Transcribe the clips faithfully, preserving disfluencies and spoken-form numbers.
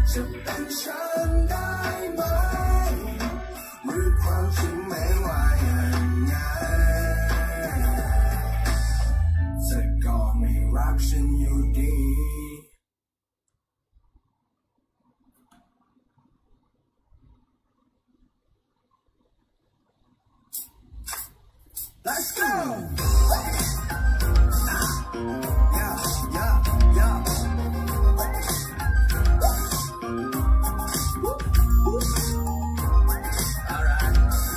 จะเป็นฉันได้ไหมหรือความจริงไม่ว่าอย่างไงเธอก็ไม่รักฉันอยู่ดี Let's go! Yeah, yeah, yeah. Woo, woo. All right.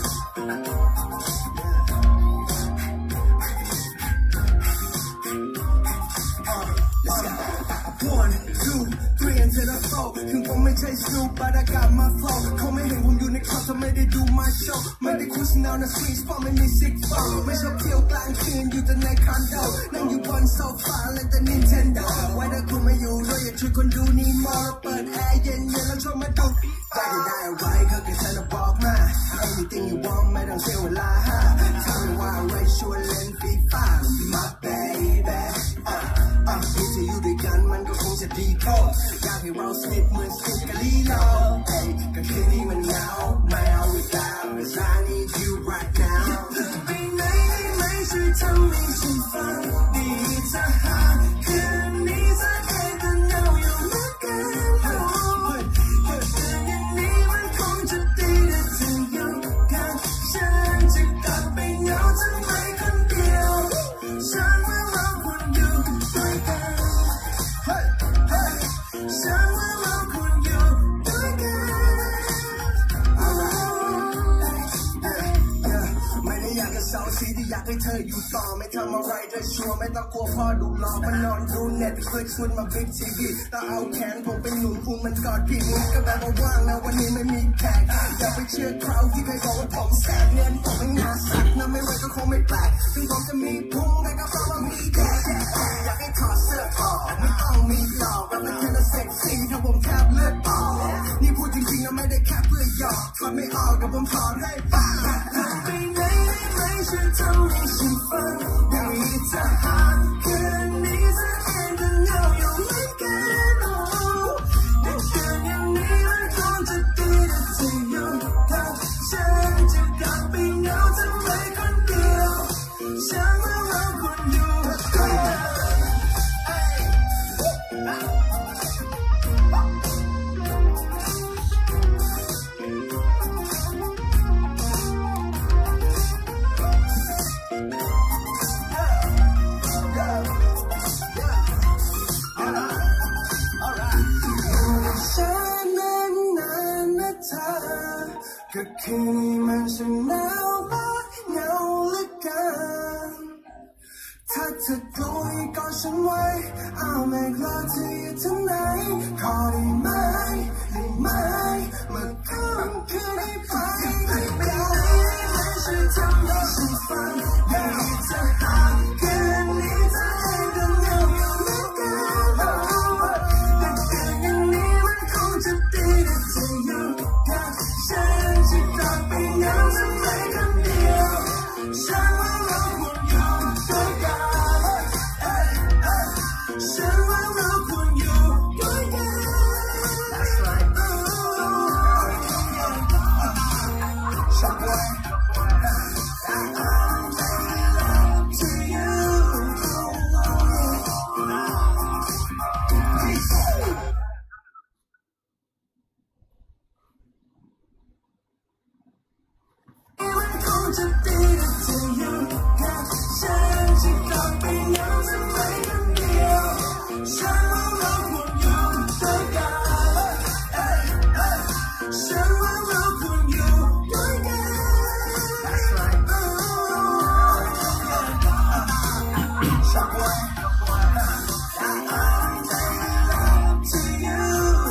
Uh, let's go. One, two, three, and to the four. ถึงผมไม่ใช่สนูป but I got my flow เขาไม่เห็นผมอยู่ในคลับถ้าไม่ได้ดู my show ไม่ได้คุยสนาวในสตรีทเพราะไม่มีซิกโฟไม่ชอบเที่ยวกลางคืนอยู่แต่ในคอนโดนั่งอยู่บนโซฟาเล่นแต่ Nintendo ไว้ถ้าคุณไม่อยู่ด้วยอย่าช่วยคนดูนี่มอเปิดแอร์เย็นๆแล้วชอบมาดูได้ได้อะไรก็แค่เธอน่ะบอกมา Anything you want ไม่ต้องเสียเวลาทำไม่ว่าอะไรชวนเล่นฟีฟ่า My baby อ่ะอ่ะนี่จะอยู่ด้วยกันมันก็คงจะดีพออยากให้เราสนิทเหมือนสนิทกับลีโลเอ้ยก็คืนนี้มันเหงาไม่เอา without cause I need you right now ไปไหนไม่ช่วยทำให้ฉันฝันดีจะหาคืนนี้จะให้เธอเหงาอยู่เหมือนกันอย่างนี้มันคงจะดีถ้าเธออยู่กันฉันจะกลับไปเหงาทำไมคนเดียวฉันว่าเราควรอยู่ด้วยกันฉันว่าเราควรอยู่ด้วยกันไม่ได้อยากจะเศร้าซีที่อยากให้เธออยู่ต่อไม่ทำอะไรเธอชัวร์ไม่ต้องกลัวพ่อดูหลอกมันนอนดูเน็ตฟลิกซ์มันมาบิ๊กทีวีแต่เอาแขนผมเป็นหนุนพุงมันกอดพี่มึงก็แบบว่าว่างนะวันนี้ไม่มีแขกอย่าไปเชื่อคราวที่ใครบอกว่าผมแสบเงินผมไม่งาสักนะไม่ไรก็คงไม่แปลกถึงผมจะมีพุงแต่ก็เพราะว่ามีแขกอยากให้ถอดเสื้อออกไม่ต้องมีดอกแบบนั้นแค่ละเซ็กซี่ถ้าผมแคบเลือดออกนี่พูดจริงๆนะไม่ได้แค่เพื่อหยอกถอดไม่ออกแต่ผมถอดให้ป้าไปไหนไม่ช่วยทำให้ฉันฝันดีจะหาคืนนี้จะให้เธอเหงาอยู่เหมือนกันแต่คืนอย่างนี้มันคงจะดีถ้าเธออยู่กับฉันจะกลับไปเหงาทำไมคนเดียวฉันว่าเราควรอยู่ด้วยกันก็คืนนี้มันช่างหนาวและเหงาเหลือเกินถ้าเธอกลัวให้กอดฉันไว้เอาไม่กล้าเธออยู่ที่ไหนขอได้ไหมได้ไหมเมื่อคืนคืนให้ไปได้ไหมไม่ช่วยทำให้ฉันฝันอยากจะหาคืนนี้จะให้เธอเหงาอยู่เหมือนกันแต่คืนอย่างนี้มันคงจะดีถ้าเธออยู่กับฉันจะกลับไปเหงาทำไมคนเดียวฉันว่าเราควรอยู่ด้วยกันฉันว่าเราควรอยู่ด้วยกัน That's right Subway I'm making love to youจะดีถ้าเธออยู่กับฉันจะกลับไปเหงาทำไมคนเดียวฉันว่าเราควรอยู่ด้วยกันฉันว่าเราควรอยู่ด้วยกัน That's right Subway I'm making love to you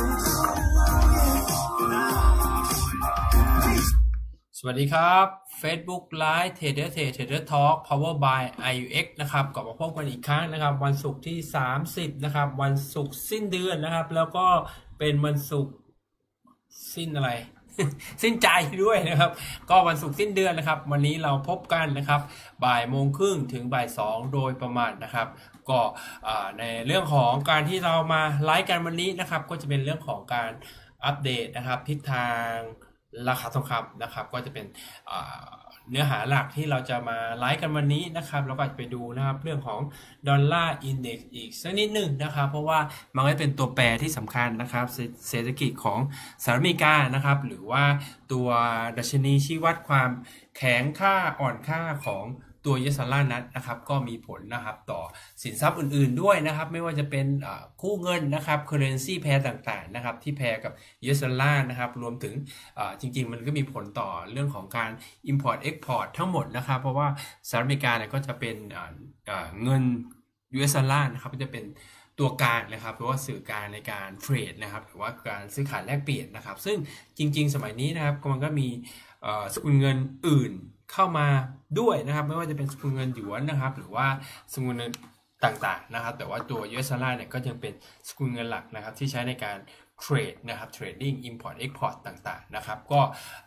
สวัสดีครับ Facebook Live Trader Trade Trader Talk Power by ไอ ยู เอ็กซ์ นะครับกลับมาพบกันอีกครั้งนะครับวันศุกร์ที่สามสิบนะครับวันศุกร์สิ้นเดือนนะครับแล้วก็เป็นวันศุกร์สิ้นอะไรสิ้นใจด้วยนะครับก็วันศุกร์สิ้นเดือนนะครับวันนี้เราพบกันนะครับบ่ายโมงครึ่งถึงบ่ายสองโดยประมาณนะครับก็ในเรื่องของการที่เรามาไลฟ์กันวันนี้นะครับก็จะเป็นเรื่องของการอัปเดตนะครับทิศทางราคาทองคำนะครับก็จะเป็นเนื้อหาหลักที่เราจะมาไลฟ์กันวันนี้นะครับแล้วก็จะไปดูนะครับเรื่องของดอลลาร์อินเด็กซ์อีกสักนิดหนึ่งนะครับเพราะว่ามันก็เป็นตัวแปรที่สำคัญนะครับเศรษฐกิจของสหรัฐอเมริกานะครับหรือว่าตัวดัชนีชี้วัดความแข็งค่าอ่อนค่าของตัวยู เอส ดอลลาร์นั้นนะครับก็มีผลนะครับต่อสินทรัพย์อื่นๆด้วยนะครับไม่ว่าจะเป็นคู่เงินนะครับ currency pair ต่างๆนะครับที่แพร์กับ ยู เอส ดอลลาร์นะครับรวมถึงจริงๆมันก็มีผลต่อเรื่องของการ import export ทั้งหมดนะครับเพราะว่าสหรัฐอเมริกาเนี่ยก็จะเป็นเงิน ยู เอส ดอลลาร์นะครับจะเป็นตัวกลางนะครับหรือว่าสื่อกลางในการเทรดนะครับหรือว่าการซื้อขายแลกเปลี่ยนนะครับซึ่งจริงๆสมัยนี้นะครับมันก็มีสกุลเงินอื่นเข้ามาด้วยนะครับไม่ว่าจะเป็นสกุลเงินหยวนนะครับหรือว่าสกุลเงินต่างๆนะครับแต่ว่าตัว ยู เอส ดอลลาร์เนี่ยก็ยังเป็นสกุลเงินหลักนะครับที่ใช้ในการเทรดนะครับ trading import export ต่างๆนะครับก็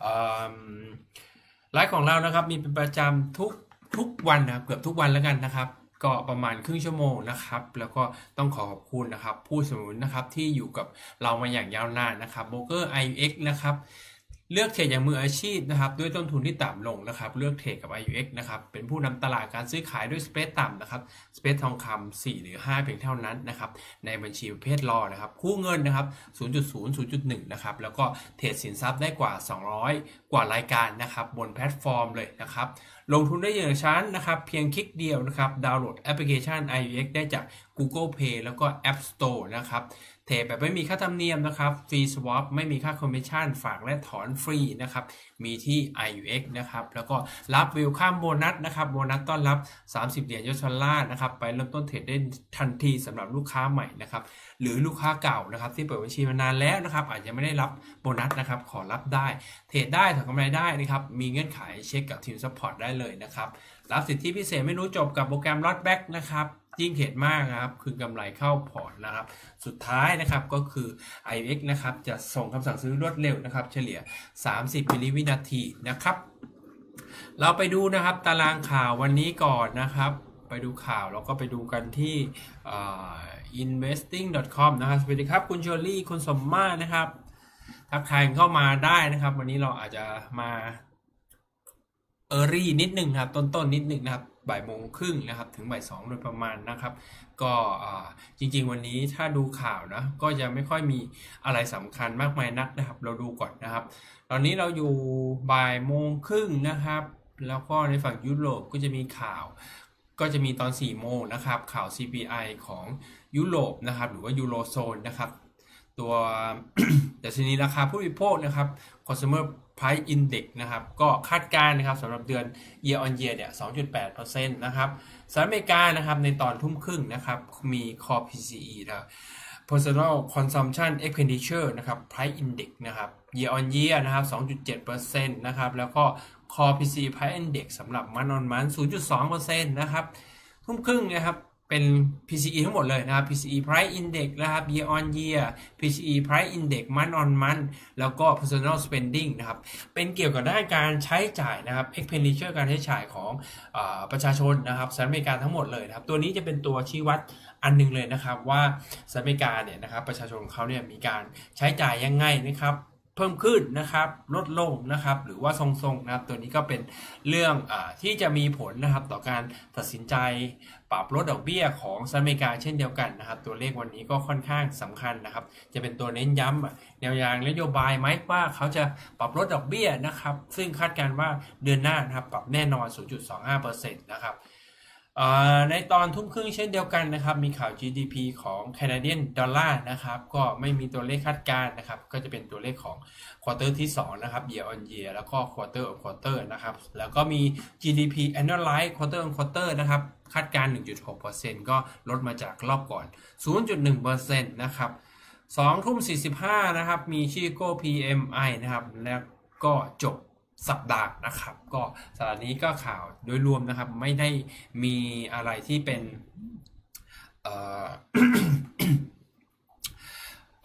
ไลฟ์ของเรานะครับมีเป็นประจำทุกทุกวันนะครับเกือบทุกวันแล้วกันนะครับก็ประมาณครึ่งชั่วโมงนะครับแล้วก็ต้องขอขอบคุณนะครับผู้สนับสนุนนะครับที่อยู่กับเรามาอย่างยาวนานนะครับโบรกเกอร์ ไอ ยู เอ็กซ์ นะครับเลือกเทรดอย่างมืออาชีพนะครับด้วยต้นทุนที่ต่ำลงนะครับเลือกเทรดกับ ไอ ยู เอ็กซ์ นะครับเป็นผู้นำตลาดการซื้อขายด้วยสเปรดต่ำนะครับสเปรดทองคำสี่หรือห้าเพียงเท่านั้นนะครับในบัญชีประเภทรอนะครับคู่เงินนะครับ ศูนย์จุดศูนย์ ศูนย์จุดหนึ่ง นะครับแล้วก็เทรดสินทรัพย์ได้กว่าสองร้อยกว่ารายการนะครับบนแพลตฟอร์มเลยนะครับลงทุนได้อย่างชั้นนะครับเพียงคลิกเดียวนะครับดาวน์โหลดแอปพลิเคชัน ไอ ยู เอ็กซ์ ได้จาก Google Play แล้วก็ App Store นะครับเทรดแบบไม่มีค่าธรรมเนียมนะครับฟรีสวอปไม่มีค่าคอมมิชชั่นฝากและถอนฟรีนะครับมีที่ ไอ ยู เอ็กซ์ นะครับแล้วก็รับวิวข้ามโบนัสนะครับโบนัสต้อนรับสามสิบเหรียญยู เอส ดอลลาร์นะครับไปเริ่มต้นเทรดได้ทันทีสำหรับลูกค้าใหม่นะครับหรือลูกค้าเก่านะครับที่เปิดบัญชีมานานแล้วนะครับอาจจะไม่ได้รับโบนัสนะครับขอรับได้เทรดได้ถอนกำไรได้นะครับมีเงื่อนไขเช็คกับทีมซัพพอร์ตได้เลยนะครับรับสิทธิพิเศษไม่รู้จบกับโปรแกรมลอตแบ็กนะครับยิ่งเทรดมากนะครับคือกำไรเข้าพอร์ตนะครับสุดท้ายนะครับก็คือ ไอ ยู เอ็กซ์ นะครับจะส่งคำสั่งซื้อรวดเร็วนะครับเฉลี่ยสามสิบมิลลิวินาทีนะครับเราไปดูนะครับตารางข่าววันนี้ก่อนนะครับไปดูข่าวแล้วก็ไปดูกันที่ อินเวสติ้ง ดอท คอม นะครับสวัสดีครับคุณเชอรี่คุณสมมาตรนะครับทักทายเข้ามาได้นะครับวันนี้เราอาจจะมาเออรี่นิดหนึ่งครับต้นๆ น, นิดหนึ่งนะครับบ่ายโมงครึ่งนะครับถึงบ่ายสองโดยประมาณนะครับก็จริงๆวันนี้ถ้าดูข่าวนะก็จะไม่ค่อยมีอะไรสำคัญมากมายนักนะครับเราดูก่อนนะครับตอนนี้เราอยู่บ่ายโมงครึ่งนะครับแล้วก็ในฝั่งยุโรปก็จะมีข่าวก็จะมีตอนสี่โมงนะครับข่าว ซี พี ไอ ของยุโรปนะครับหรือว่ายูโรโซนนะครับตัว ดัชนีราคาผู้บริโภคนะครับ Consumer Price Index นะครับก็คาดการณ์นะครับสำหรับเดือน year on year เนี่ย สองจุดแปดเปอร์เซ็นต์ นะครับสหรัฐอเมริกานะครับในตอนทุ่มครึ่งนะครับมี Core พี ซี อี นะครับ Personal Consumption Expenditure นะครับ Price Index นะครับ year on year นะครับ สองจุดเจ็ดเปอร์เซ็นต์ นะครับแล้วก็ Core พี ซี อี Price Index สำหรับ month on month ศูนย์จุดสองเปอร์เซ็นต์ นะครับทุ่มครึ่งนะครับเป็น พี ซี อี ทั้งหมดเลยนะครับ พี ซี อี Price Index นะครับ Year on Year พี ซี อี Price Index Month on Month แล้วก็ Personal Spending นะครับเป็นเกี่ยวกับด้านการใช้จ่ายนะครับ Expenditure การใช้จ่ายของอ่าประชาชนนะครับสหรัฐอเมริกาทั้งหมดเลยนะครับตัวนี้จะเป็นตัวชี้วัดอันนึงเลยนะครับว่าสหรัฐอเมริกาเนี่ยนะครับประชาชนของเขาเนี่ยมีการใช้จ่ายยังไงนะครับเพิ่มขึ้นนะครับลดลงนะครับหรือว่าทรงๆนะครับตัวนี้ก็เป็นเรื่องอาที่จะมีผลนะครับต่อการตัดสินใจปรับลดดอกเบี้ยของสหรัฐอเมริกาเช่นเดียวกันนะครับตัวเลขวันนี้ก็ค่อนข้างสำคัญนะครับจะเป็นตัวเน้นย้ำแนวทางนโยบายไหมว่าเขาจะปรับลดดอกเบี้ยนะครับซึ่งคาดการณ์ว่าเดือนหน้านะครับปรับแน่นอน ศูนย์จุดสองห้าเปอร์เซ็นต์ นะครับในตอนทุ่มครึ่งเช่นเดียวกันนะครับมีข่าว จี ดี พี ของ Canadian Dollar นะครับก็ไม่มีตัวเลขคาดการณ์นะครับก็จะเป็นตัวเลขของควอเตอร์ที่สองนะครับ Year on Year แล้วก็ Quarter on Quarter นะครับแล้วก็มี จี ดี พี Annualized Quarter on Quarter นะครับคาดการณ์ หนึ่งจุดหกเปอร์เซ็นต์ ก็ลดมาจากรอบก่อน ศูนย์จุดหนึ่งเปอร์เซ็นต์ นะครับสองทุ่มสี่สิบห้านะครับมี Chicago พี เอ็ม ไอ นะครับแล้วก็จบสัปดาห์นะครับก็สัปดาห์นี้ก็ข่าวโดยรวมนะครับไม่ได้มีอะไรที่เป็นเอ่อ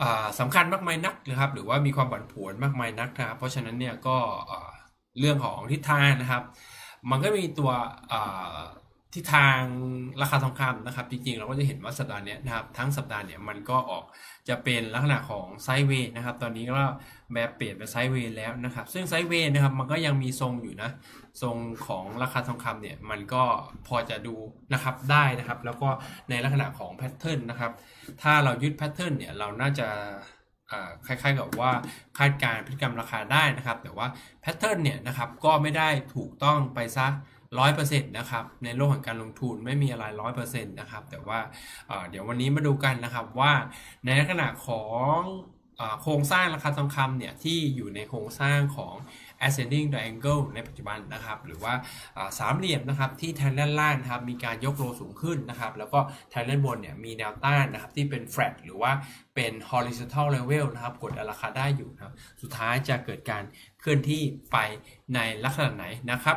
สำคัญมากมายนักนะครับหรือว่ามีความผันผวนมากมายนักนะครับเพราะฉะนั้นเนี่ยก็เรื่องของทิศทางนะครับมันก็มีตัวทิศทางราคาทองคำนะครับจริงๆเราก็จะเห็นว่าสัปดาห์นี้นะครับทั้งสัปดาห์เนี่ยมันก็ออกจะเป็นลักษณะของไซด์เวย์นะครับตอนนี้ก็แบบเปลี่ยนเป็นไซด์เวย์แล้วนะครับซึ่งไซด์เวย์นะครับมันก็ยังมีทรงอยู่นะทรงของราคาทองคำเนี่ยมันก็พอจะดูนะครับได้นะครับแล้วก็ในลักษณะของแพทเทิร์นนะครับถ้าเรายึดแพทเทิร์นเนี่ยเราน่าจะคล้ายๆกับว่าคาดการณ์พฤติกรรมราคาได้นะครับแต่ว่าแพทเทิร์นเนี่ยนะครับก็ไม่ได้ถูกต้องไปซะร้อยเปอร์เซ็นต์นะครับในโลกของการลงทุนไม่มีอะไรร้อยเปอร์เซ็นต์นะครับแต่ว่าเดี๋ยววันนี้มาดูกันนะครับว่าในลักษณะของโครงสร้างราคาทองคำเนี่ยที่อยู่ในโครงสร้างของ ascending triangle ในปัจจุบันนะครับหรือว่าสามเหลี่ยมนะครับที่แทนด้านล่างนะครับมีการยกโลสูงขึ้นนะครับแล้วก็แทนด้านบนเนี่ยมีแนวต้านนะครับที่เป็น flat หรือว่าเป็น horizontal level นะครับกดราคาได้อยู่นะครับสุดท้ายจะเกิดการเคลื่อนที่ไปในลักษณะไหนนะครับ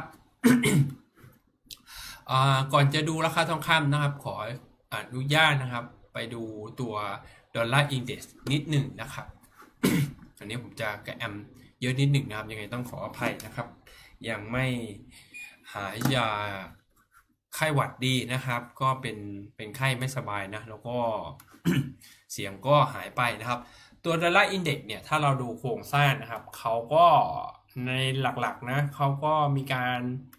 ก่อนจะดูราคาทองคำนะครับขออนุญาตนะครับไปดูตัวดอลลาร์อินเด็กซ์นิดหนึ่งนะครับ อันนี้ผมจะกระแอมเยอะนิดหนึ่งนะครับยังไงต้องขออภัยนะครับยังไม่หายยาไข้หวัดดีนะครับก็เป็นเป็นไข้ไม่สบายนะแล้วก็ เสียงก็หายไปนะครับตัวดอลลาร์อินเด็กซ์เนี่ยถ้าเราดูโครงสร้างนะครับเขาก็ในหลักๆนะเขาก็มีการ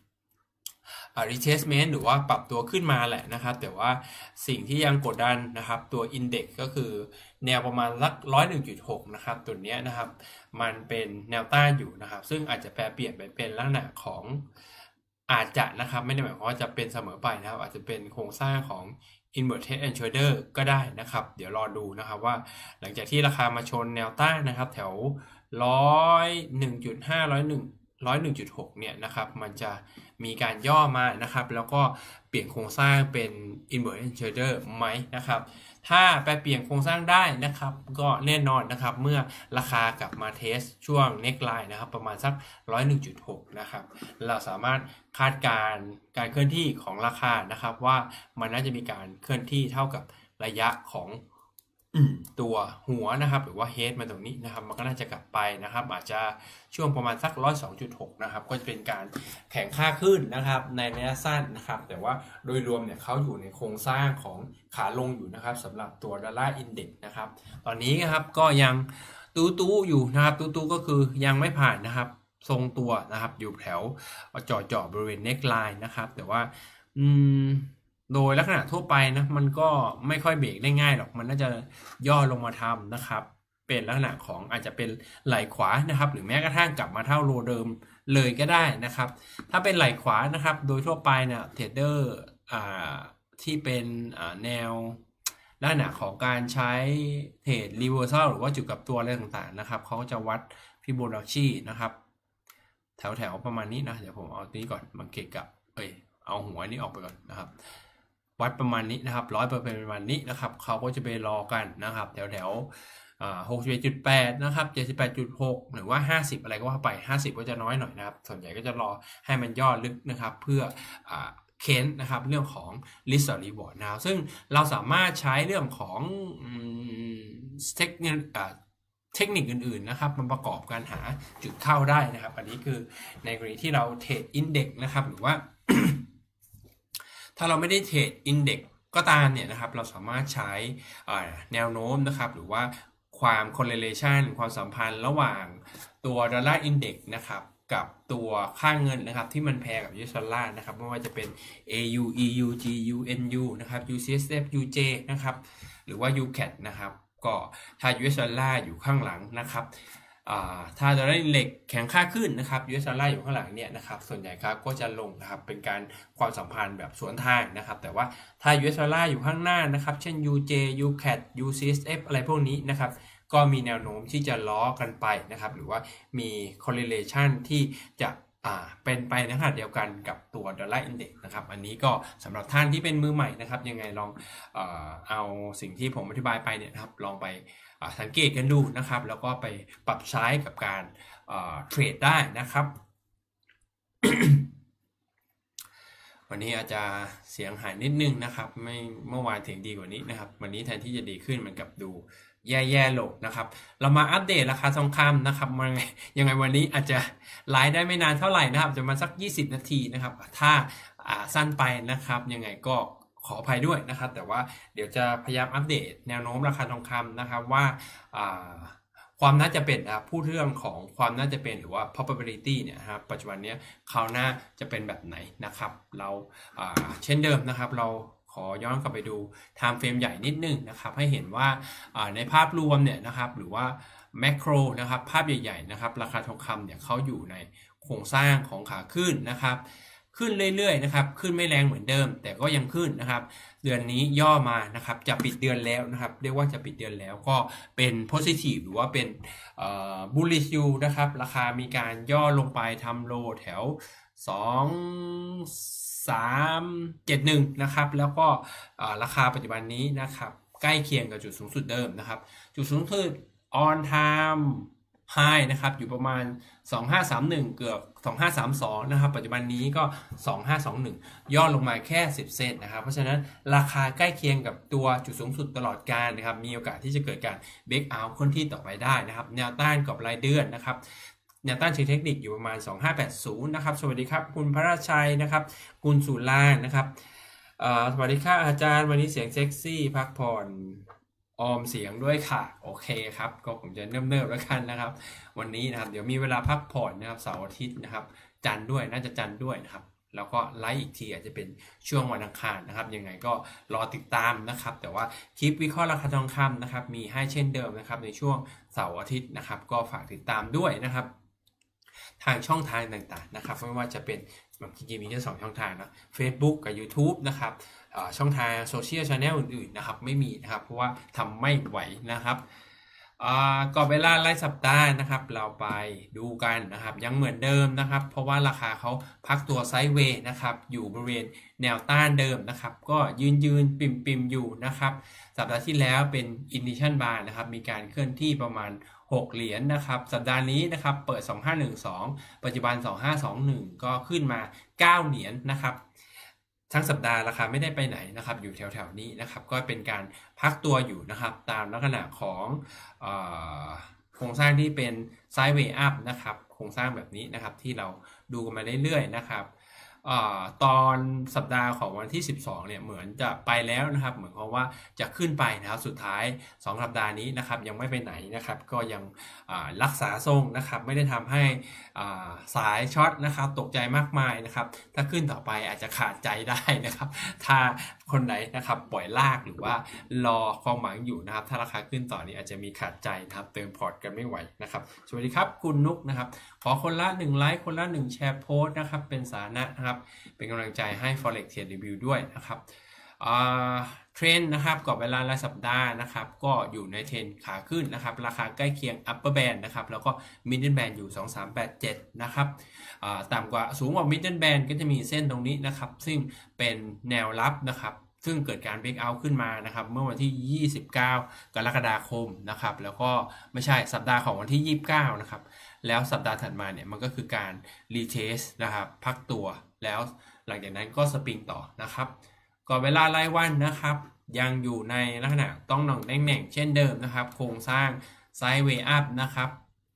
retracement หรือว่าปรับตัวขึ้นมาแหละนะครับแต่ว่าสิ่งที่ยังกดดันนะครับตัว Index ก็คือแนวประมาณสัก หนึ่งร้อยเอ็ดจุดหก นะครับตัวนี้นะครับมันเป็นแนวต้านอยู่นะครับซึ่งอาจจะแปรเปลี่ยนไปเป็นลักษณะของอาจจะนะครับไม่ได้หมายความว่าจะเป็นเสมอไปนะครับอาจจะเป็นโครงสร้างของ inverted head and shoulder ก็ได้นะครับเดี๋ยวรอดูนะครับว่าหลังจากที่ราคามาชนแนวต้านนะครับแถว หนึ่งร้อยเอ็ดจุดห้า หนึ่งร้อยหนึ่ง หนึ่งร้อยเอ็ดจุดหก เนี่ยนะครับมันจะมีการย่อมานะครับแล้วก็เปลี่ยนโครงสร้างเป็น inverted shoulder ไหมนะครับถ้าแปลเปลี่ยนโครงสร้างได้นะครับก็แน่นอนนะครับเมื่อราคากลับมาเทสช่วง neckline นะครับประมาณสัก หนึ่งร้อยเอ็ดจุดหก นะครับเราสามารถคาดการณ์การเคลื่อนที่ของราคานะครับว่ามันน่าจะมีการเคลื่อนที่เท่ากับระยะของตัวหัวนะครับหรือว่าเฮดมาตรงนี้นะครับมันก็น่าจะกลับไปนะครับอาจจะช่วงประมาณสัก หนึ่งร้อยสองจุดหก นะครับก็จะเป็นการแข่งค่าขึ้นนะครับในระยะสั้นนะครับแต่ว่าโดยรวมเนี่ยเขาอยู่ในโครงสร้างของขาลงอยู่นะครับสำหรับตัวดอลลาร์อินเด็กซ์นะครับตอนนี้นะครับก็ยังตู้ตู้อยู่นะครับตู้ตู้ก็คือยังไม่ผ่านนะครับทรงตัวนะครับอยู่แถวจ่อจ่อบริเวณเน็กไลน์นะครับแต่ว่าอืมโดยลักษณะทั่วไปนะมันก็ไม่ค่อยเบรกได้ง่ายหรอกมันน่าจะย่อลงมาทำนะครับเป็นลักษณะของอาจจะเป็นไหล่ขวานะครับหรือแม้กระทั่งกลับมาเท่าโลเดิมเลยก็ได้นะครับถ้าเป็นไหล่ขวานะครับโดยทั่วไปเนี่ยเทรดเดอร์อ่าที่เป็นอ่าแนวลักษณะของการใช้เทรดรีเวอร์ซัลหรือว่าจุดกลับตัวอะไรต่างๆนะครับเขาก็จะวัดฟิโบนัชชีนะครับแถวๆประมาณนี้นะเดี๋ยวผมเอาตัวนี้ก่อนมาเกะกับเอ้ยเอาหัวนี้ออกไปก่อนนะครับวัดประมาณนี้นะครับร้อยเปอร์เซ็นต์ประมาณนี้นะครับเขาก็จะไปรอกันนะครับแถวแถวหกสิบเอ็ดจุดแปดนะครับเจ็ดสิบแปดจุดหกหรือว่าห้าสิบอะไรก็ว่าไปห้าสิบก็จะน้อยหน่อยนะครับส่วนใหญ่ก็จะรอให้มันย่อลึกนะครับเพื่อเค้นนะครับเรื่องของ risk or reward นะครับซึ่งเราสามารถใช้เรื่องของเทคนิคเทคนิคอื่นๆนะครับมาประกอบการหาจุดเข้าได้นะครับอันนี้คือในกรณีที่เราเทรดอินเด็กซ์นะครับหรือว่า ถ้าเราไม่ได้เทรดอินเด็กซ์ก็ตามเนี่ยนะครับเราสามารถใช้แนวโน้มนะครับหรือว่าความ correlation ความสัมพันธ์ระหว่างตัวดอลลาร์อินเด็กซ์นะครับกับตัวค่าเงินนะครับที่มันแพงกับ ยู เอส ดอลลาร์นะครับไม่ว่าจะเป็น เอ ยู อี ยู จี ยู เอ็น ยู นะครับ ยู ซี เอส เอฟ ยู เจ นะครับหรือว่า ยู แคท นะครับก็ถ้า ยู เอส ดอลลาร์อยู่ข้างหลังนะครับถ้าดอลลาร์อินเด็กซ์แข็งค่าขึ้นนะครับ ยู เอส ดอลลาร์อยู่ข้างหลังเนี่ยนะครับส่วนใหญ่ครับก็จะลงนะครับเป็นการความสัมพันธ์แบบสวนทางนะครับแต่ว่าถ้า ยู เอส ดอลลาร์อยู่ข้างหน้านะครับเช่น ยู เจ ยู แคท ยู ซี เอส เอฟ อะไรพวกนี้นะครับก็มีแนวโน้มที่จะล้อกันไปนะครับหรือว่ามี correlation ที่จะอ่าเป็นไปในขณะเดียวกันกับตัวดอลลาร์อินเด็กซ์นะครับอันนี้ก็สำหรับท่านที่เป็นมือใหม่นะครับยังไงลองเอ่อเอาสิ่งที่ผมอธิบายไปเนี่ยนะครับลองไปสังเกตกันดูนะครับแล้วก็ไปปรับใช้กับการเทรดได้นะครับวันนี้อาจจะเสียงหายนิดนึงนะครับไม่เมื่อวานเสียงดีกว่านี้นะครับวันนี้แทนที่จะดีขึ้นมันกับดูแย่ๆลงนะครับเรามาอัปเดตราคาทองคำนะครับมันยังไงวันนี้อาจจะไลฟ์ได้ไม่นานเท่าไหร่นะครับจะมาสักยี่สิบนาทีนะครับถ้าสั้นไปนะครับยังไงก็ขออภัยด้วยนะครับแต่ว่าเดี๋ยวจะพยายามอัปเดตแนวโน้มราคาทองคำนะครับว่าความน่าจะเป็นพูดเรื่องของความน่าจะเป็นหรือว่า probability เนี่ยครับปัจจุบันนี้เขาน่าจะเป็นแบบไหนนะครับเราเช่นเดิมนะครับเราขอย้อนกลับไปดู time frame ใหญ่นิดนึงนะครับให้เห็นว่าในภาพรวมเนี่ยนะครับหรือว่า macro นะครับภาพใหญ่ๆนะครับราคาทองคำเนี่ยเขาอยู่ในโครงสร้างของขาขึ้นนะครับขึ้นเรื่อยๆนะครับขึ้นไม่แรงเหมือนเดิมแต่ก็ยังขึ้นนะครับเดือนนี้ย่อมานะครับจะปิดเดือนแล้วนะครับเรียกว่าจะปิดเดือนแล้วก็เป็น positive หรือว่าเป็นเอ่อ bullish view นะครับราคามีการย่อลงไปทำโลแถวสอง สาม เจ็ด หนึ่งนะครับแล้วก็ราคาปัจจุบันนี้นะครับใกล้เคียงกับจุดสูงสุดเดิมนะครับจุดสูงสุด on time high นะครับอยู่ประมาณสองพันห้าร้อยสามสิบเอ็ดเกือบสองพันห้าร้อยสามสิบสองนะครับปัจจุบันนี้ก็สองพันห้าร้อยยี่สิบเอ็ดย่อลงมาแค่สิบเซนนะครับเพราะฉะนั้นราคาใกล้เคียงกับตัวจุดสูงสุดตลอดกาลนะครับมีโอกาสที่จะเกิดการเบรกเอาท์เคลื่อนที่ต่อไปได้นะครับแนวต้านกรอบรายเดือนนะครับแนวต้านเชิงเทคนิคอยู่ประมาณสองพันห้าร้อยแปดสิบนะครับสวัสดีครับคุณพระราชัยนะครับคุณสุรานนะครับสวัสดีค่ะอาจารย์วันนี้เสียงเซ็กซี่พักผ่อนออมเสียงด้วยค่ะโอเคครับก็ผมจะเนิ่มๆแล้วกันนะครับวันนี้นะครับเดี๋ยวมีเวลาพักผ่อนนะครับเสาร์อาทิตย์นะครับจันทร์ด้วยน่าจะจันทร์ด้วยนะครับแล้วก็ไลฟ์อีกทีอาจจะเป็นช่วงวันอังคารนะครับยังไงก็รอติดตามนะครับแต่ว่าคลิปวิเคราะห์ราคาทองคำนะครับมีให้เช่นเดิมนะครับในช่วงเสาร์อาทิตย์นะครับก็ฝากติดตามด้วยนะครับทางช่องทางต่างๆนะครับไม่ว่าจะเป็นจริงๆมีแค่สองช่องทางนะ Facebook กับ YouTube นะครับช่องทางโซเชียลชาแนลอื่นๆนะครับไม่มีนะครับเพราะว่าทำไม่ไหวนะครับก่อนเวลารายสัปดาห์นะครับเราไปดูกันนะครับยังเหมือนเดิมนะครับเพราะว่าราคาเขาพักตัวไซด์เวย์นะครับอยู่บริเวณแนวต้านเดิมนะครับก็ยืนยืนปิ่มปิ่มอยู่นะครับสัปดาห์ที่แล้วเป็น Indication Bar นะครับมีการเคลื่อนที่ประมาณหกเหรียญ นะครับสัปดาห์นี้นะครับเปิดสองพันห้าร้อยสิบสองปัจจุบันสองพันห้าร้อยยี่สิบเอ็ดก็ขึ้นมาเก้าเหรียญ นะครับทั้งสัปดาห์ราคาไม่ได้ไปไหนนะครับอยู่แถวๆนี้นะครับก็เป็นการพักตัวอยู่นะครับตามลักษณะของเอ่อโครงสร้างที่เป็นไซด์เวย์อัพนะครับโครงสร้างแบบนี้นะครับที่เราดูกันมาเรื่อยๆนะครับตอนสัปดาห์ของวันที่สิบสองเนี่ยเหมือนจะไปแล้วนะครับเหมือนกับว่าจะขึ้นไปนะครับสุดท้ายสองสัปดาห์นี้นะครับยังไม่ไปไหนนะครับก็ยังรักษาทรงนะครับไม่ได้ทำให้สายช็อตนะครับตกใจมากมายนะครับถ้าขึ้นต่อไปอาจจะขาดใจได้นะครับถ้าคนไหนนะครับปล่อยลากหรือว่ารอความหวังอยู่นะครับถ้าราคาขึ้นต่อนี้อาจจะมีขาดใจนะครับเติมพอร์ตกันไม่ไหวนะครับสวัสดีครับคุณนุกนะครับขอคนละหนึ่งไลค์คนละหนึ่งแชร์โพสต์นะครับเป็นสาระนะครับเป็นกำลังใจให้ Forex Trade Review ด้วยนะครับเทรนด์นะครับกรอบเวลารายสัปดาห์นะครับก็อยู่ในเทรนขาขึ้นนะครับราคาใกล้เคียง Upper Band นะครับแล้วก็ Middle Band อยู่สองพันสามร้อยแปดสิบเจ็ดนะครับต่ำกว่าสูงกว่า Middle Band ก็จะมีเส้นตรงนี้นะครับซึ่งเป็นแนวรับนะครับซึ่งเกิดการเบรกเอาท์ขึ้นมานะครับเมื่อวันที่ยี่สิบเก้ากรกฎาคมนะครับแล้วก็ไม่ใช่สัปดาห์ของวันที่ยี่สิบเก้านะครับแล้วสัปดาห์ถัดมาเนี่ยมันก็คือการรีเทสนะครับพักตัวแล้วหลังจากนั้นก็สปริงต่อนะครับก่อนเวลารายวันนะครับยังอยู่ในลักษณะต้องหน่องแน่งๆเช่นเดิมนะครับโครงสร้างไซด์เวย์อัพนะครับ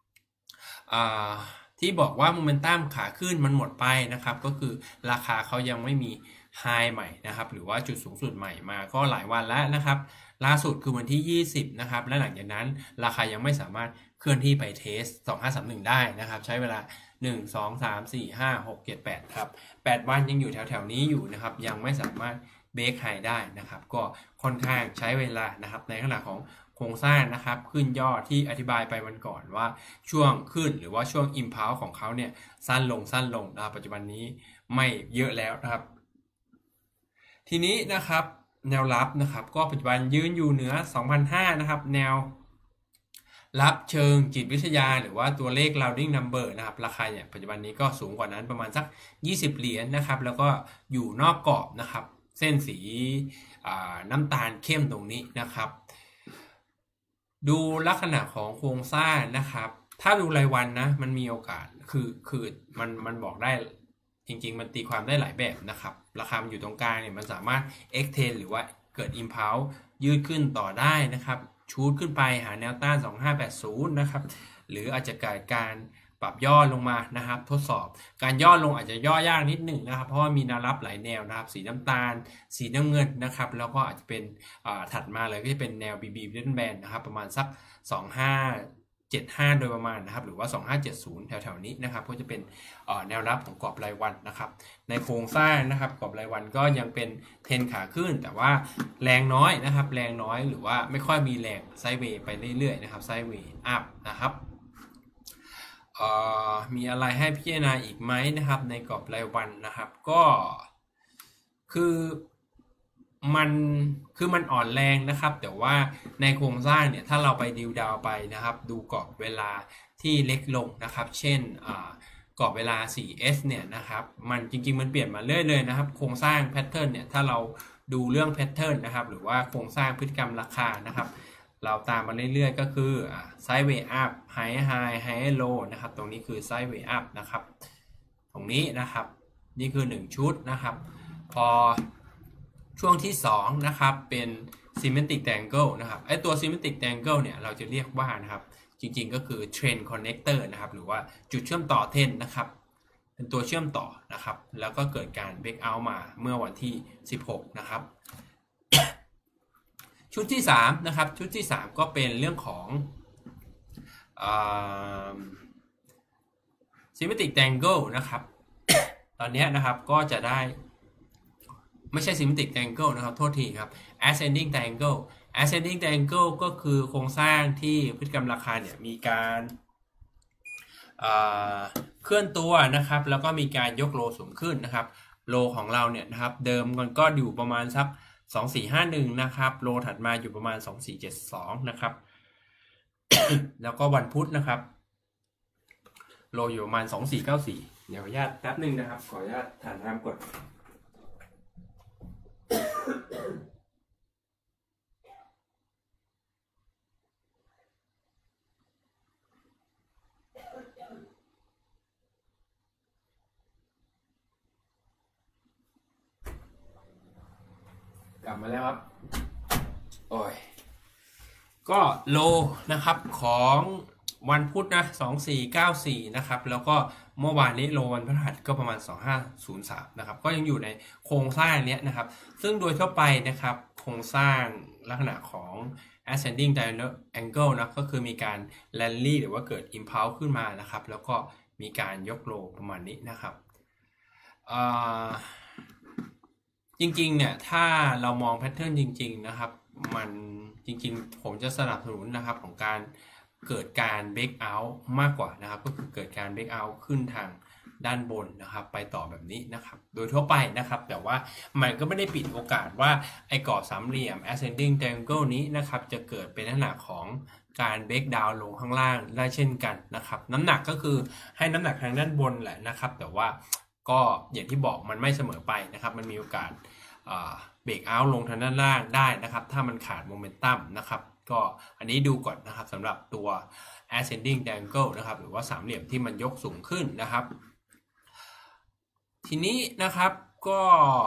ที่บอกว่าโมเมนตัมขาขึ้นมันหมดไปนะครับก็คือราคาเขายังไม่มีไฮใหม่นะครับหรือว่าจุดสูงสุดใหม่มาก็หลายวันแล้วนะครับล่าสุดคือวันที่ยี่สิบนะครับและหลังจากนั้นราคายังไม่สามารถเคลื่อนที่ไปเทสสองพันห้าร้อยสามสิบเอ็ดได้นะครับใช้เวลาหนึ่ง สอง สาม สี่ ห้า หก เจ็ด แปดครับแปดวันยังอยู่แถวๆนี้อยู่นะครับยังไม่สามารถเบรกไฮได้นะครับก็ค่อนข้างใช้เวลานะครับในขณะของโครงสร้างนะครับขึ้นย่อที่อธิบายไปวันก่อนว่าช่วงขึ้นหรือว่าช่วง impulse ของเขาเนี่ยสั้นลงสั้นลงนะครับปัจจุบันนี้ไม่เยอะแล้วนะครับทีนี้นะครับแนวรับนะครับก็ปัจจุบันยืนอยู่เหนือ สองพันห้าร้อย นะครับแนวรับเชิงจิตวิทยาหรือว่าตัวเลข rounding number นะครับราคาเนี่ยปัจจุบันนี้ก็สูงกว่านั้นประมาณสักยี่สิบเหรียญ นะครับแล้วก็อยู่นอกกรอบนะครับเส้นสีน้ำตาลเข้มตรงนี้นะครับดูลักษณะของโครงสร้างนะครับถ้าดูรายวันนะมันมีโอกาสคือคือมันมันบอกได้จริงๆมันตีความได้หลายแบบนะครับราคามันอยู่ตรงกลางเนี่ยมันสามารถ extend หรือว่าเกิด impulse ยืดขึ้นต่อได้นะครับชูดขึ้นไปหาแนวต้านสองพันห้าร้อยแปดสิบนะครับหรืออาจจะเกิดการปรับย่อลงมานะครับทดสอบการย่อลงอาจจะย่อยากนิดหนึ่งนะครับเพราะว่ามีแนวรับหลายแนวนะครับสีน้ำตาลสีน้ำเงินนะครับแล้วก็อาจจะเป็นถัดมาเลยก็จะเป็นแนว บี บี Biden Band นะครับประมาณสักสองพันห้าร้อยเจ็ดสิบห้าโดยประมาณนะครับหรือว่าสองพันห้าร้อยเจ็ดสิบแถวๆนี้นะครับก็จะเป็นแนวรับของกรอบรายวันนะครับในโครงสร้างนะครับกรอบรายวันก็ยังเป็นเทรนขาขึ้นแต่ว่าแรงน้อยนะครับแรงน้อยหรือว่าไม่ค่อยมีแรงไซด์เวย์ไปเรื่อยๆนะครับไซด์เวย์อัพนะครับมีอะไรให้พิจารณาอีกไหมนะครับในกรอบรายวันนะครับก็คือมันคือมันอ่อนแรงนะครับแต่ว่าในโครงสร้างเนี่ยถ้าเราไปดิวดาวไปนะครับดูกรอบเวลาที่เล็กลงนะครับเช่นกรอบเวลา โฟร์ เอส เนี่ยนะครับมันจริงๆมันเปลี่ยนมาเรื่อยเลยนะครับโครงสร้างแพทเทิร์นเนี่ยถ้าเราดูเรื่องแพทเทิร์นนะครับหรือว่าโครงสร้างพฤติกรรมราคานะครับเราตามมาเรื่อยๆก็คือไซด์เวย์อัพไฮไฮไฮโลนะครับตรงนี้คือไซด์เวย์อัพนะครับตรงนี้นะครับนี่คือหนึ่งชุดนะครับพอช่วงที่สองนะครับเป็น Symmetric Triangle นะครับไอตัว Symmetric Triangle เนี่ยเราจะเรียกว่านะครับจริงๆก็คือ Trend Connector นะครับหรือว่าจุดเชื่อมต่อเทรนนะครับเป็นตัวเชื่อมต่อนะครับแล้วก็เกิดการ Break Out มาเมื่อวันที่สิบหกนะครับ ชุดที่สามนะครับชุดที่สามก็เป็นเรื่องของอ่า Symmetric Triangle นะครับ ตอนนี้นะครับก็จะได้ไม่ใช่ Symmetric Triangle นะครับโทษทีครับ Ascending Triangle Ascending Triangle ก็คือโครงสร้างที่พฤติกรรมราคาเนี่ยมีการเคลื่อนตัวนะครับแล้วก็มีการยกโลสูงขึ้นนะครับโลของเราเนี่ยนะครับเดิมมันก็อยู่ประมาณสักสองพันสี่ร้อยห้าสิบเอ็ดนะครับโลถัดมาอยู่ประมาณสองพันสี่ร้อยเจ็ดสิบสองนะครับ แล้วก็วันพุธนะครับโลอยู่ประมาณสองพันสี่ร้อยเก้าสิบสี่เดี๋ยวขออนุญาตแป๊บนึงนะครับขออนุญาตทานน้ำก่อนกลับมาแล้วครับโอ้ยก็โลนะครับของวันพุธนะสองพันสี่ร้อยเก้าสิบสี่นะครับแล้วก็เมื่อวานนี้โลวันพฤหัสก็ประมาณสองพันห้าร้อยสามนะครับก็ยังอยู่ในโครงสร้างเนี้ยนะครับซึ่งโดยทั่วไปนะครับโครงสร้างลักษณะของ ascending triangle นะก็คือมีการ rally หรือว่าเกิด impulse ขึ้นมานะครับแล้วก็มีการยกโลประมาณนี้นะครับจริงๆเนี่ยถ้าเรามองแพทเทิร์นจริงๆนะครับมันจริงๆผมจะสนับสนุนนะครับของการเกิดการเบรกเอาท์มากกว่านะครับก็คือเกิดการเบรกเอาท์ขึ้นทางด้านบนนะครับไปต่อแบบนี้นะครับโดยทั่วไปนะครับแต่ว่ามันก็ไม่ได้ปิดโอกาสว่าไอ้กรอบสามเหลี่ยม ascending triangle นี้นะครับจะเกิดเป็นลักษณะของการเบรกดาวน์ลงข้างล่างได้เช่นกันนะครับน้ำหนักก็คือให้น้ำหนักทางด้านบนแหละนะครับแต่ว่าก็อย่างที่บอกมันไม่เสมอไปนะครับมันมีโอกาสเบรกเอาท์ลงทางด้านล่างได้นะครับถ้ามันขาดโมเมนตัมนะครับก็อันนี้ดูก่อนนะครับสำหรับตัว ascending triangle นะครับหรือว่าสามเหลี่ยมที่มันยกสูงขึ้นนะครับทีนี้นะครับก็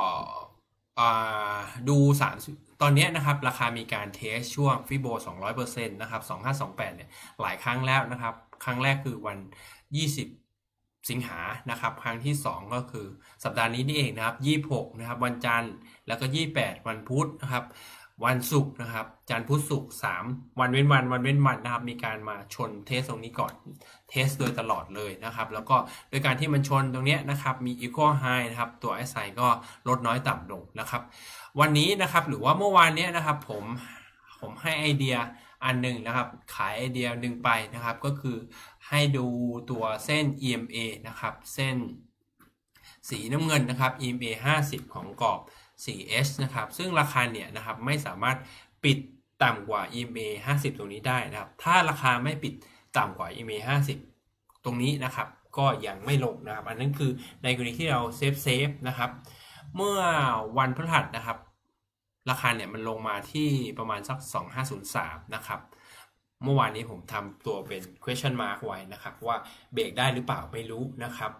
ดูสามตอนนี้นะครับราคามีการเทสช่วงฟิโบ สองร้อยเปอร์เซ็นต์ นะครับสองพันห้าร้อยยี่สิบแปดเนี่ยหลายครั้งแล้วนะครับครั้งแรกคือวันยี่สิบสิงหานะครับครั้งที่สองก็คือสัปดาห์นี้นี่เองนะครับยี่สิบหกนะครับวันจันทร์แล้วก็ยี่สิบแปดวันพุธนะครับวันศุกร์นะครับจันทร์พุธศุกร์สามวันเว้นวันวันเว้นวันนะครับมีการมาชนเทสตรงนี้ก่อนเทสโดยตลอดเลยนะครับแล้วก็โดยการที่มันชนตรงนี้นะครับมี equal high นะครับตัว เอส ไอ ก็ลดน้อยต่ำลงนะครับวันนี้นะครับหรือว่าเมื่อวานนี้นะครับผมผมให้ไอเดียอันหนึ่งนะครับขายไอเดียหนึ่งไปนะครับก็คือให้ดูตัวเส้น อี เอ็ม เอ นะครับเส้นสีน้ำเงินนะครับ อี เอ็ม เอ ห้าสิบของกรอบ โฟร์ เอส นะครับซึ่งราคาเนี่ยนะครับไม่สามารถปิดต่ำกว่า อี เอ็ม เอ ห้าสิบตรงนี้ได้นะครับถ้าราคาไม่ปิดต่ำกว่า อี เอ็ม เอ ห้าสิบตรงนี้นะครับก็ยังไม่ลงนะครับอันนั้นคือในกรณีที่เราเซฟเซฟนะครับเมื่อวันพฤหัสนะครับราคาเนี่ยมันลงมาที่ประมาณสักสองพันห้าร้อยสามนะครับเมื่อวานนี้ผมทำตัวเป็น question mark ไว้นะครับว่าเบรกได้หรือเปล่าไม่รู้นะครับ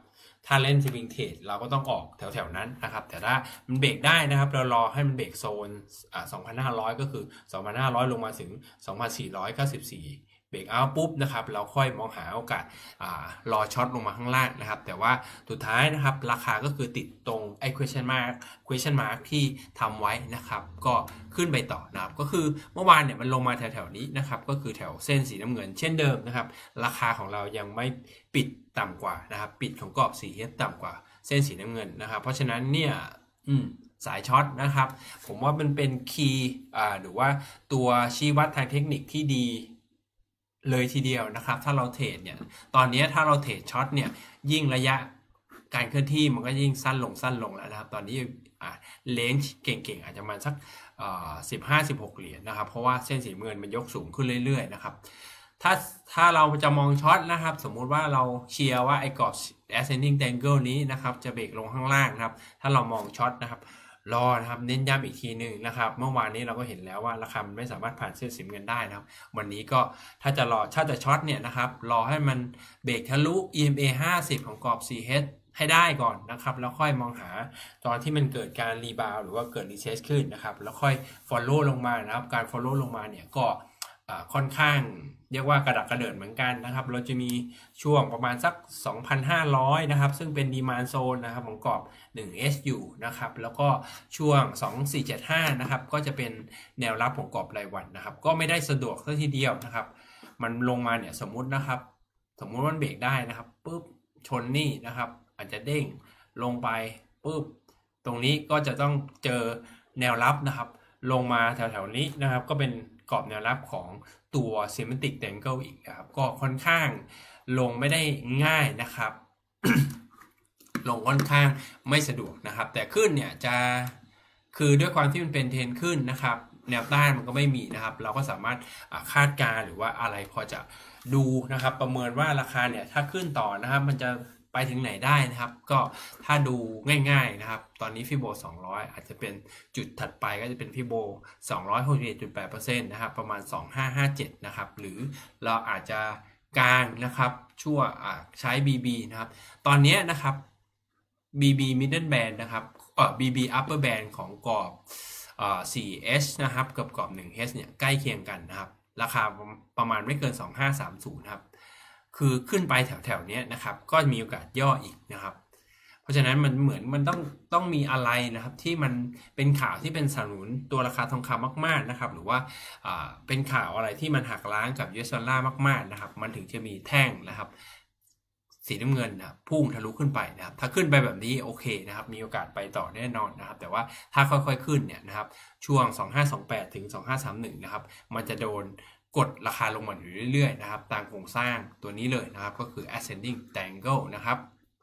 ถ้าเล่นสวิงเทรดเราก็ต้องออกแถวๆนั้นนะครับแต่ถ้ามันเบรกได้นะครับเรารอให้มันเบรกโซนอ่า สองพันห้าร้อย ก็คือ สองพันห้าร้อย ลงมาถึง สองพันสี่ร้อยเก้าสิบสี่ เบรกเอาปุ๊บนะครับเราค่อยมองหาโอกาสอ่ารอช็อตลงมาข้างล่างนะครับแต่ว่าสุดท้ายนะครับราคาก็คือติดตรงไอ้ question mark question mark ที่ทำไว้นะครับก็ขึ้นไปต่อนะครับก็คือเมื่อวานเนี่ยมันลงมาแถวๆนี้นะครับก็คือแถวเส้นสีน้ำเงินเช่นเดิมนะครับราคาของเรายังไม่ปิดต่ำกว่านะครับปิดของกรอบ สี่ เอช ต่ำกว่าเส้นสีน้ำเงินนะครับเพราะฉะนั้นเนี่ยอืมสายช็อตนะครับผมว่ามันเป็นคีย์อ่าหรือว่าตัวชี้วัดทางเทคนิคที่ดีเลยทีเดียวนะครับถ้าเราเทรดเนี่ยตอนนี้ถ้าเราเทรดช็อตเนี่ยยิ่งระยะการเคลื่อนที่มันก็ยิ่งสั้นลงสั้นลงแล้วนะครับตอนนี้อ่าเลนจ์เก่งๆอาจจะมาสักอ่าสิบห้า สิบหกเหรียญนะครับเพราะว่าเส้นสีเงินมันยกสูงขึ้นเรื่อยๆนะครับถ้าถ้าเราจะมองช็อตนะครับสมมุติว่าเราเชียร์ว่าไอ้กรอบ ascending triangle นี้นะครับจะเบรกลงข้างล่างนะครับถ้าเรามองช็อตนะครับรอนะครับเน้นย้ำอีกทีหนึ่งนะครับเมื่อวานนี้เราก็เห็นแล้วว่าราคามันไม่สามารถผ่านเส้นสีเงินได้นะครับวันนี้ก็ถ้าจะรอถ้าจะช็อตเนี่ยนะครับรอให้มันเบรกทะลุ อี เอ็ม เอ ห้าสิบของกรอบ สี่ เอช ให้ได้ก่อนนะครับแล้วค่อยมองหาตอนที่มันเกิดการรีบาวหรือว่าเกิดรีเทสขึ้นนะครับแล้วค่อย follow ลงมานะครับการ follow ลงมาเนี่ยก็ค่อนข้างเรียกว่ากระดักกระเดิดเหมือนกันนะครับเราจะมีช่วงประมาณสัก สองพันห้าร้อย นะครับซึ่งเป็น demand zone นะครับของกรอบ หนึ่ง เอช อยู่นะครับแล้วก็ช่วง สองพันสี่ร้อยเจ็ดสิบห้า นะครับก็จะเป็นแนวรับของกรอบรายวันนะครับก็ไม่ได้สะดวกซะทีเดียวนะครับมันลงมาเนี่ยสมมุตินะครับสมมุติว่าเบรกได้นะครับปุ๊บชนนี่นะครับอาจจะเด้งลงไปปุ๊บตรงนี้ก็จะต้องเจอแนวรับนะครับลงมาแถวๆนี้นะครับก็เป็นกรอบแนวรับของตัว Semantic Triangle อีกนะครับก็ค่อนข้างลงไม่ได้ง่ายนะครับ ลงค่อนข้างไม่สะดวกนะครับแต่ขึ้นเนี่ยจะคือด้วยความที่มันเป็นเทรนขึ้นนะครับแนวต้านมันก็ไม่มีนะครับเราก็สามารถคาดการณ์หรือว่าอะไรพอจะดูนะครับประเมินว่าราคาเนี่ยถ้าขึ้นต่อนะครับมันจะไปถึงไหนได้นะครับก็ถ้าดูง่ายๆนะครับตอนนี้ฟิโบสองร้อยอาจจะเป็นจุดถัดไปก็จะเป็นฟิโบ สองร้อยหกสิบเอ็ดจุดแปดเปอร์เซ็นต์ นะครับประมาณสองพันห้าร้อยห้าสิบเจ็ดนะครับหรือเราอาจจะกลางนะครับชั่วใช้ บี บี นะครับตอนนี้นะครับ บี บี Middle Band นะครับเอ่อ บี บี Upper Band ของกรอบเอ่อ สี่ เอช นะครับกับกรอบ หนึ่ง เอช เนี่ยใกล้เคียงกันนะครับราคาประมาณไม่เกินสองพันห้าร้อยสามสิบนะครับคือขึ้นไปแถวๆนี้นะครับก็มีโอกาสย่ออีกนะครับเพราะฉะนั้นมันเหมือนมันต้องต้องมีอะไรนะครับที่มันเป็นข่าวที่เป็นสนับสนุนตัวราคาทองคำมากๆนะครับหรือว่าอ่าเป็นข่าวอะไรที่มันหักล้างกับ ยู เอส ดอลลาร์มากๆนะครับมันถึงจะมีแท่งนะครับสีน้ำเงินนะพุ่งทะลุขึ้นไปนะครับถ้าขึ้นไปแบบนี้โอเคนะครับมีโอกาสไปต่อแน่นอนนะครับแต่ว่าถ้าค่อยๆขึ้นเนี่ยนะครับช่วงสองพันห้าร้อยยี่สิบแปดถึงสองพันห้าร้อยสามสิบเอ็ดนะครับมันจะโดนกดราคาลงมาอยู่เรื่อยๆนะครับตามโครงสร้างตัวนี้เลยนะครับก็คือ ascending triangle นะครับ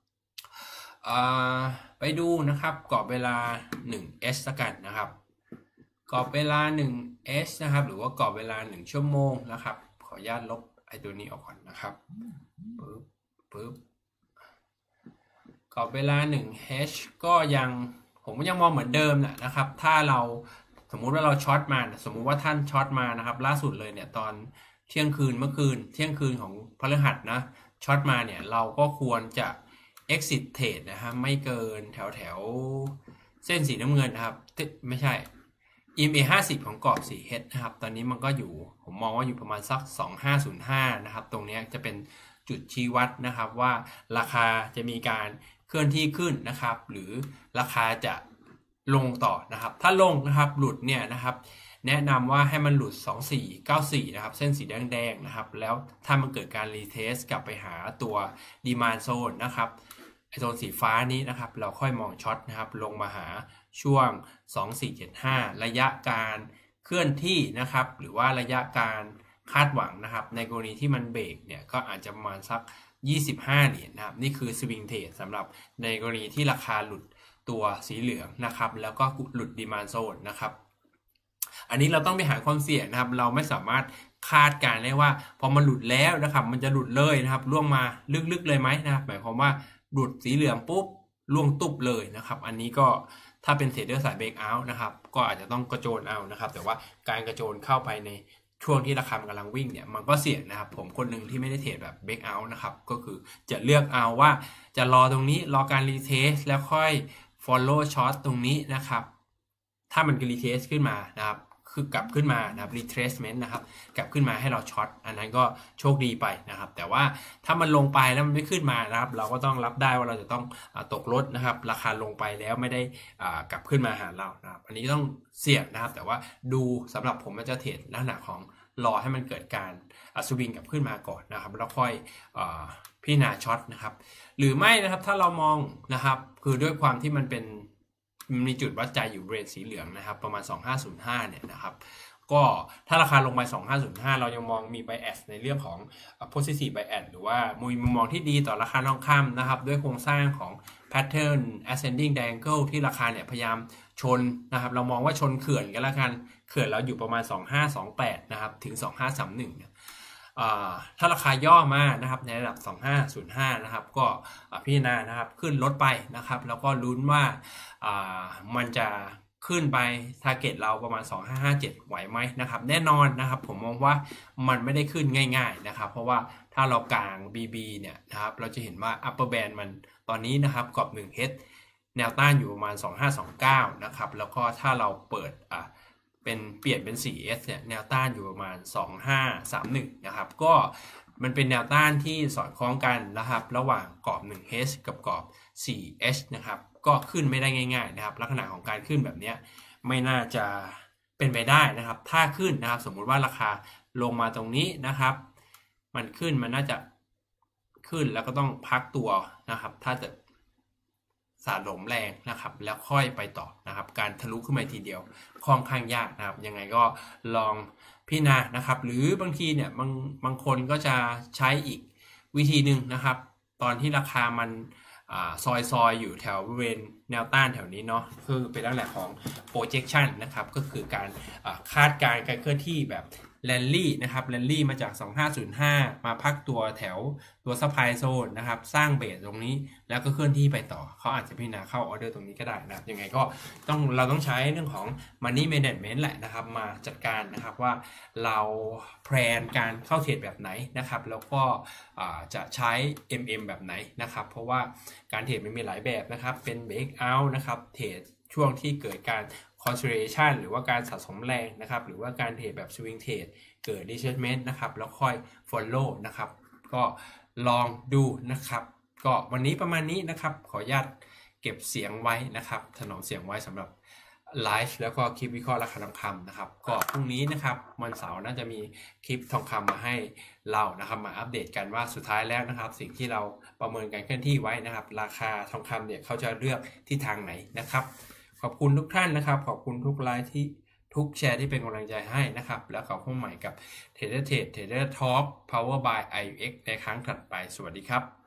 ไปดูนะครับกรอบเวลา หนึ่ง เอช สักกันนะครับกรอบเวลา หนึ่ง เอช นะครับหรือว่ากรอบเวลาหนึ่งชั่วโมงนะครับขออนุญาตลบไอ้ตัวนี้ออกก่อนนะครับปึ๊บปึ๊บกรอบเวลา หนึ่ง เอช ก็ยังผมก็ยังมองเหมือนเดิมแหละนะครับถ้าเราสมมุติว่าเราช็อตมาสมมุติว่าท่านช็อตมานะครับล่าสุดเลยเนี่ยตอนเที่ยงคืนเมื่อคืนเที่ยงคืนของพฤหัสนะช็อตมาเนี่ยเราก็ควรจะ exit trade นะครับไม่เกินแถวแถวเส้นสีน้ำเงินนะครับไม่ใช่ อี เอ็ม เอ ห้าสิบของกรอบ สี่ เอช นะครับตอนนี้มันก็อยู่ผมมองว่าอยู่ประมาณสักสองพันห้าร้อยห้านะครับตรงนี้จะเป็นจุดชี้วัดนะครับว่าราคาจะมีการเคลื่อนที่ขึ้นนะครับหรือราคาจะลงต่อนะครับถ้าลงนะครับหลุดเนี่ยนะครับแนะนำว่าให้มันหลุดสองพันสี่ร้อยเก้าสิบสี่นะครับเส้นสีแดงๆนะครับแล้วถ้ามันเกิดการรีเทสกลับไปหาตัว demand zone นะครับไอโซนสีฟ้านี้นะครับเราค่อยมองช็อตนะครับลงมาหาช่วงสองพันสี่ร้อยเจ็ดสิบห้าระยะการเคลื่อนที่นะครับหรือว่าระยะการคาดหวังนะครับในกรณีที่มันเบรกเนี่ยก็อาจจะประมาณสักยี่สิบห้าเหรียญนะครับนี่คือสวิงเทรดสำหรับในกรณีที่ราคาหลุดตัวสีเหลืองนะครับแล้วก็หลุด demand zone นะครับอันนี้เราต้องไปหาความเสี่ยงนะครับเราไม่สามารถคาดการณ์ได้ว่าพอมันหลุดแล้วนะครับมันจะหลุดเลยนะครับล่วงมาลึกๆเลยไหมนะครับหมายความว่าหลุดสีเหลืองปุ๊บล่วงตุ๊บเลยนะครับอันนี้ก็ถ้าเป็นเทรดเดอร์สายเบรกเอาท์นะครับก็อาจจะต้องกระโจนเอานะครับแต่ว่าการกระโจนเข้าไปในช่วงที่ราคามันกำลังวิ่งเนี่ยมันก็เสี่ยงนะครับผมคนหนึ่งที่ไม่ได้เทรดแบบเบรกเอาท์นะครับก็คือจะเลือกเอาว่าจะรอตรงนี้รอการรีเทสแล้วค่อย follow short ตรงนี้นะครับถ้ามันรีเทสขึ้นมานะครับคือกลับขึ้นมานะครับ retracement นะครับกลับขึ้นมาให้เราช็อตอันนั้นก็โชคดีไปนะครับแต่ว่าถ้ามันลงไปแล้วมันไม่ขึ้นมานะครับเราก็ต้องรับได้ว่าเราจะต้องตกรถนะครับราคาลงไปแล้วไม่ได้กลับขึ้นมาหาเรานะครับอันนี้ต้องเสี่ยงนะครับแต่ว่าดูสำหรับผมมันจะเทรดลักษณะของรอให้มันเกิดการสวิงกลับขึ้นมาก่อนนะครับแล้วค่อยพิจารณาช็อตนะครับหรือไม่นะครับถ้าเรามองนะครับคือด้วยความที่มันเป็นมีจุดวัดใจอยู่เบรนสีเหลืองนะครับประมาณสองพันห้าร้อยห้าเนี่ยนะครับก็ถ้าราคาลงไปสองพันห้าร้อยห้าเรายังมองมี bias ในเรื่องของ positive bias หรือว่ามุมมองที่ดีต่อราคาทองคำนะครับด้วยโครงสร้างของ pattern ascending triangle ที่ราคาเนี่ยพยายามชนนะครับเรามองว่าชนเขื่อนกันแล้วกันเขื่อนเราอยู่ประมาณสองพันห้าร้อยยี่สิบแปดนะครับถึงสองพันห้าร้อยสามสิบเอ็ดเนี่ยถ้าราคาย่อมานะครับในระดับสองพันห้าร้อยห้านะครับก็พิจารณานะครับขึ้นลดไปนะครับแล้วก็ลุ้นว่ามันจะขึ้นไป target เราประมาณสองพันห้าร้อยห้าสิบเจ็ดไหวไหมนะครับแน่นอนนะครับผมมองว่ามันไม่ได้ขึ้นง่ายๆนะครับเพราะว่าถ้าเรากาง บี บี เนี่ยนะครับเราจะเห็นว่า upper band มันตอนนี้นะครับกรอบหนึ่ง H แนวต้านอยู่ประมาณสองพันห้าร้อยยี่สิบเก้านะครับแล้วก็ถ้าเราเปิดอ่ะเป็นเปลี่ยนเป็น โฟร์ เอส เนี่ยแนวต้านอยู่ประมาณสองพันห้าร้อยสามสิบเอ็ดนะครับก็มันเป็นแนวต้านที่สอดคล้องกันนะครับระหว่างกรอบหนึ่ง H กับกรอบ โฟร์ เอส นะครับก็ขึ้นไม่ได้ง่ายๆนะครับลักษณะของการขึ้นแบบนี้ไม่น่าจะเป็นไปได้นะครับถ้าขึ้นนะครับสมมุติว่าราคาลงมาตรงนี้นะครับมันขึ้นมันน่าจะขึ้นแล้วก็ต้องพักตัวนะครับถ้าจะสาดลมแรงนะครับแล้วค่อยไปต่อนะครับการทะลุขึ้นมาทีเดียวค่อนข้างยากนะครับยังไงก็ลองพิจารณานะครับหรือบางทีเนี่ยบางบางคนก็จะใช้อีกวิธีหนึ่งนะครับตอนที่ราคามันซอยซอยอยู่แถวบริเวณแนวต้านแถวนี้เนาะคือเป็นลักษณะของ projection นะครับก็คือการคาดการณ์การเคลื่อนที่แบบแรลลี่นะครับแรลลี่มาจากสองพันห้าร้อยห้ามาพักตัวแถวตัวซัพพลายโซนนะครับสร้างเบสตรงนี้แล้วก็เคลื่อนที่ไปต่อเขาอาจจะพิจารณาเข้าออเดอร์ตรงนี้ก็ได้นะครับยังไงก็ต้องเราต้องใช้เรื่องของ money management แหละนะครับมาจัดการนะครับว่าเราแพลนการเข้าเทรดแบบไหนนะครับแล้วก็จะใช้ เอ็ม เอ็ม แบบไหนนะครับเพราะว่าการเทรดมันมีหลายแบบนะครับเป็น break out นะครับเทรดช่วงที่เกิดการconsolidation หรือว่าการสะสมแรงนะครับหรือว่าการเทรดแบบ swing trade เกิด retracement นะครับแล้วค่อย follow นะครับก็ลองดูนะครับก็วันนี้ประมาณนี้นะครับขออนุญาตเก็บเสียงไว้นะครับถนอมเสียงไว้สำหรับไลฟ์แล้วก็คลิปวิเคราะห์ราคาทองคำนะครับก็พรุ่งนี้นะครับวันเสาร์น่าจะมีคลิปทองคำมาให้เรานะครับมาอัปเดตกันว่าสุดท้ายแล้วนะครับสิ่งที่เราประเมินการเคลื่อนที่ไว้นะครับราคาทองคำเนี่ยเขาจะเลือกที่ทางไหนนะครับขอบคุณทุกท่านนะครับขอบคุณทุกไลฟ์ที่ทุกแชร์ที่เป็นกำลังใจให้นะครับแล้วขอบคุณใหม่กับ Trader Trade Trader Talk Power by ไอ ยู เอ็กซ์ ในครั้งถัดไปสวัสดีครับ